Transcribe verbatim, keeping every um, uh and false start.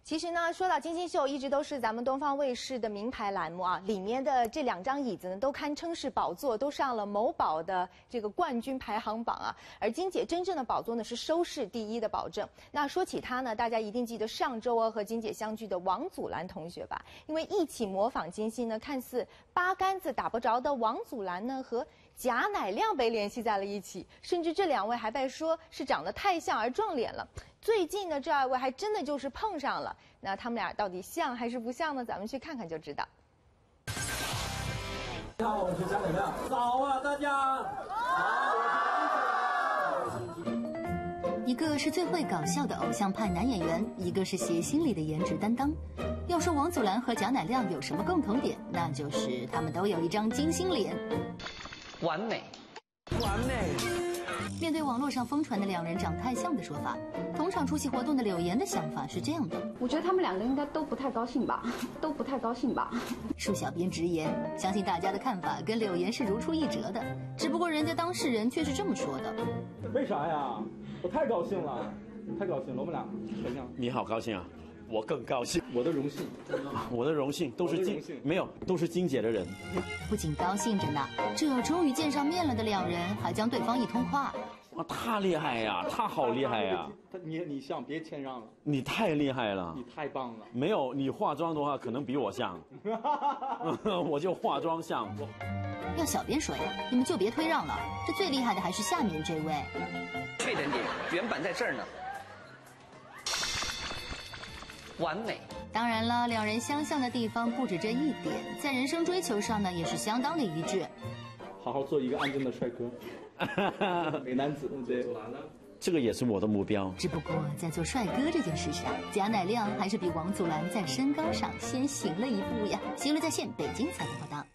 其实呢，说到金星秀，一直都是咱们东方卫视的名牌栏目啊。里面的这两张椅子呢，都堪称是宝座，都上了某宝的这个冠军排行榜啊。而金姐真正的宝座呢，是收视第一的保证。那说起她呢，大家一定记得上周啊和金姐相聚的王祖蓝同学吧？因为一起模仿金星呢，看似八竿子打不着的王祖蓝呢和贾乃亮被联系在了一起，甚至这两位还被说是长得太像而撞脸了。最近呢，这二位还真的就是碰上了。那他们俩到底像还是不像呢？咱们去看看就知道。 你好，我是贾乃亮。早啊，大家。好， 一个是最会搞笑的偶像派男演员，一个是谐星里的颜值担当。要说王祖蓝和贾乃亮有什么共同点，那就是他们都有一张金星脸。 完美， 完美。 面对网络上疯传的两人长太像的说法，同场出席活动的柳岩的想法是这样的： 我觉得他们两个应该都不太高兴吧，都不太高兴吧。 恕小编直言，相信大家的看法跟柳岩是如出一辙的，只不过人家当事人却是这么说的。 为啥呀？我太高兴了，太高兴了，我们俩很像。 你好高兴啊！我更高兴， 我的荣幸， 我的荣幸都是金，没有都是金姐的人。 不仅高兴着呢，这终于见上面了的两人还将对方一通夸。 啊，他厉害呀，他好厉害呀！ 他你你像，别谦让了。 你太厉害了， 你太棒了。 没有你化妆的话，可能比我像。我就化妆像。 要小编说呀，你们就别推让了。这最厉害的还是下面这位。 缺点点原版在这儿呢。完美。 当然了，两人相像的地方不止这一点，在人生追求上呢，也是相当的一致。 好好做一个安静的帅哥，美男子。对， 这个也是我的目标。 只不过在做帅哥这件事上，贾乃亮还是比王祖蓝在身高上先行了一步呀。新闻在线，北京采访报道。